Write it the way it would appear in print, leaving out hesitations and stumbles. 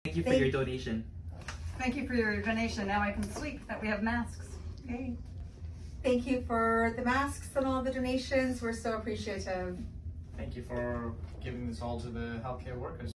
Thank you for your donation. Thank you for your donation. Now I can sleep that we have masks. Okay. Thank you for the masks and all the donations. We're so appreciative. Thank you for giving this all to the healthcare workers.